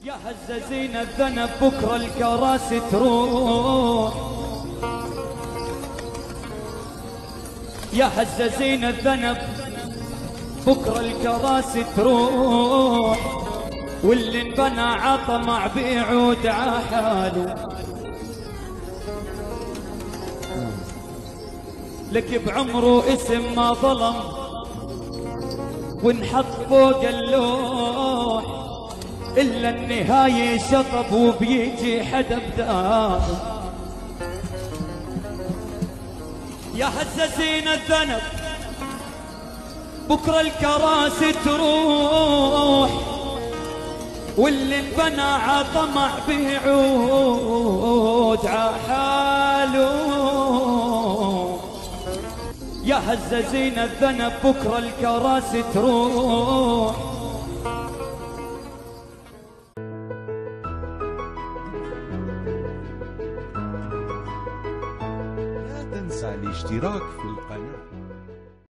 يا هزازين الذنب بكرة الكراسي تروح، يا هزازين الذنب بكرة الكراسي تروح، واللي انبنى عطمع بيعود عحاله. لك بعمره اسم ما ظلم ونحط فوق اللوح، إلا النهاية شطب وبيجي حدا بداره. يا هزازين الذنب بكرة الكراسي تروح، واللي انبنى عطمع بيعود عحاله. يا هزازين الذنب بكرة الكراسي تروح. لا تنسى الاشتراك في القناة.